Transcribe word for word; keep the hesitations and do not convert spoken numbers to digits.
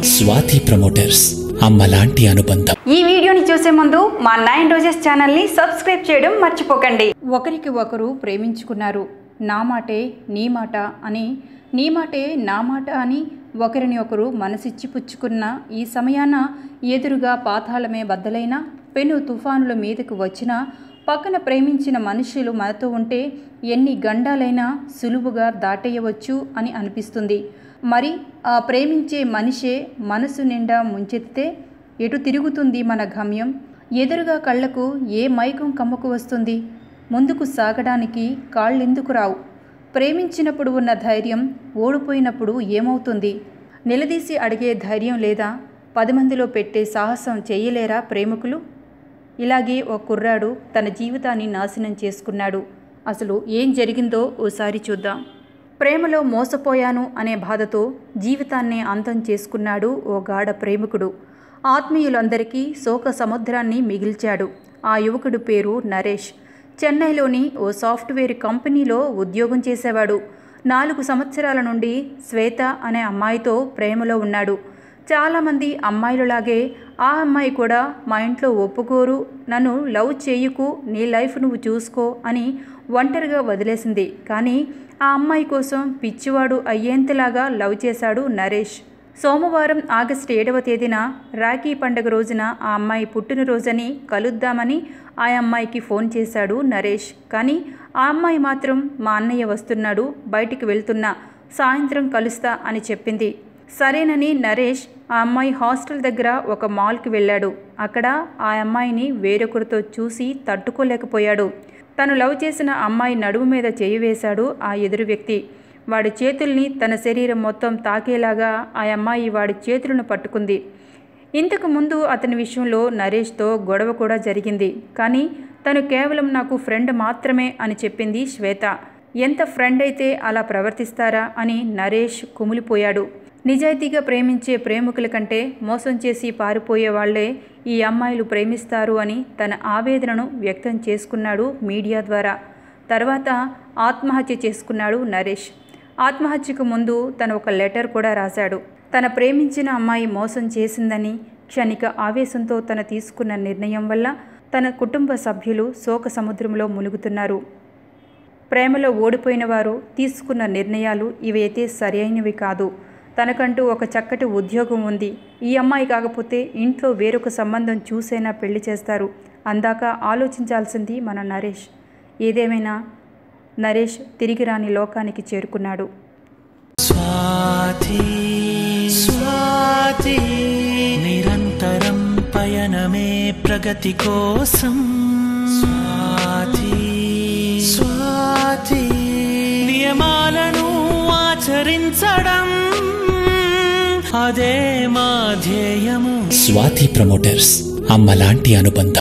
Swathi promoters అమ్మలాంటి అనుబంధం. ఈ వీడియోని చూసే ముందు మా నైన్ రోజెస్ ఛానల్ని సబ్స్క్రైబ్ చేయడం మర్చిపోకండి. ఒకరికి ఒకరు ప్రేమించుకున్నారు. నా మాటే నీ మాట అని, నీ మాటే నా మాట అని ఒకరిని ఒకరు మనసిచ్చి పుచ్చుకున్న ఈ సమయాన ఎదురుగా పాతాళమే బద్దలైన పెను తుఫానుల మీదకు వచ్చిన పక్కన ప్రేమించిన మనుషులు మనతో ఉంటే ఎన్ని గండాలైనా సులువుగా దాటేయవచ్చు అని అనిపిస్తుంది. మరి ఆ ప్రేమించే మనిషే మనసు నిండా ముంచెత్తితే ఎటు తిరుగుతుంది మన గమ్యం? ఎదురుగా కళ్ళకు ఏ మైకం కమ్మకు వస్తుంది? ముందుకు సాగడానికి కాళ్ళెందుకు రావు? ప్రేమించినప్పుడు ఉన్న ధైర్యం ఓడిపోయినప్పుడు ఏమవుతుంది? నిలదీసి అడిగే ధైర్యం లేదా? పది మందిలో పెట్టే సాహసం చేయలేరా ప్రేమికులు? ఇలాగే ఒక కుర్రాడు తన జీవితాన్ని నాశనం చేసుకున్నాడు. అసలు ఏం జరిగిందో ఓసారి చూద్దాం. ప్రేమలో మోసపోయాను అనే బాధతో జీవితాన్ని అంతం చేసుకున్నాడు ఓ గాఢ ప్రేమికుడు. ఆత్మీయులందరికీ శోక సముద్రాన్ని మిగిల్చాడు. ఆ యువకుడు పేరు నరేష్. చెన్నైలోని ఓ సాఫ్ట్వేర్ కంపెనీలో ఉద్యోగం చేసేవాడు. నాలుగు సంవత్సరాల నుండి శ్వేత అనే అమ్మాయితో ప్రేమలో ఉన్నాడు. చాలామంది అమ్మాయిలలాగే ఆ అమ్మాయి కూడా మా ఇంట్లో ఒప్పుకోరు, నన్ను లవ్ చేయకు, నీ లైఫ్ నువ్వు చూసుకో అని ఒంటరిగా వదిలేసింది. కానీ ఆ అమ్మాయి కోసం పిచ్చివాడు అయ్యేంతలాగా లవ్ చేశాడు నరేష్. సోమవారం ఆగస్టు ఏడవ తేదీన రాఖీ పండుగ రోజున ఆ అమ్మాయి పుట్టినరోజని కలుద్దామని ఆ అమ్మాయికి ఫోన్ చేశాడు నరేష్. కానీ ఆ అమ్మాయి మాత్రం మా అన్నయ్య వస్తున్నాడు, బయటికి వెళ్తున్నా, సాయంత్రం కలుస్తా అని చెప్పింది. సరేనని నరేష్ ఆ అమ్మాయి హాస్టల్ దగ్గర ఒక మాల్కి వెళ్ళాడు. అక్కడ ఆ అమ్మాయిని వేరొకరితో చూసి తట్టుకోలేకపోయాడు. తను లవ్ చేసిన అమ్మాయి నడుము మీద చేయి వేశాడు ఆ ఎదురు వ్యక్తి. వాడి చేతుల్ని తన శరీరం మొత్తం తాకేలాగా ఆ అమ్మాయి వాడి చేతులను పట్టుకుంది. ఇంతకు ముందు అతని విషయంలో నరేష్తో గొడవ కూడా జరిగింది. కానీ తను కేవలం నాకు ఫ్రెండ్ మాత్రమే అని చెప్పింది శ్వేత. ఎంత ఫ్రెండ్ అయితే అలా ప్రవర్తిస్తారా అని నరేష్ కుమిలిపోయాడు. నిజాయితీగా ప్రేమించే ప్రేమికుల కంటే మోసం చేసి పారిపోయే వాళ్లే ఈ అమ్మాయిలు ప్రేమిస్తారు అని తన ఆవేదనను వ్యక్తం చేసుకున్నాడు మీడియా ద్వారా. తర్వాత ఆత్మహత్య చేసుకున్నాడు నరేష్. ఆత్మహత్యకు ముందు తను ఒక లెటర్ కూడా రాశాడు. తన ప్రేమించిన అమ్మాయి మోసం చేసిందని, క్షణిక ఆవేశంతో తన తీసుకున్న నిర్ణయం వల్ల తన కుటుంబ సభ్యులు శోక సముద్రంలో ములుగుతున్నారు. ప్రేమలో ఓడిపోయిన వారు తీసుకున్న నిర్ణయాలు ఇవైతే సరైనవి కాదు. తనకంటూ ఒక చక్కటి ఉద్యోగం ఉంది, ఈ అమ్మాయి కాకపోతే ఇంట్లో వేరొక సంబంధం చూసైనా పెళ్లి చేస్తారు అందాక ఆలోచించాల్సింది మన నరేష్. ఏదేమైనా నరేష్ తిరిగి రాని లోకానికి చేరుకున్నాడు. స్వాతి స్వాతి నిరంతరం పయనమే ప్రగతి కోసం. స్వాతి స్వాతి నియమాలను ఆచరించడం అదే మా ధ్యేయము. స్వాతి ప్రమోటర్స్ అమ్మలాంటి అనుబంధం.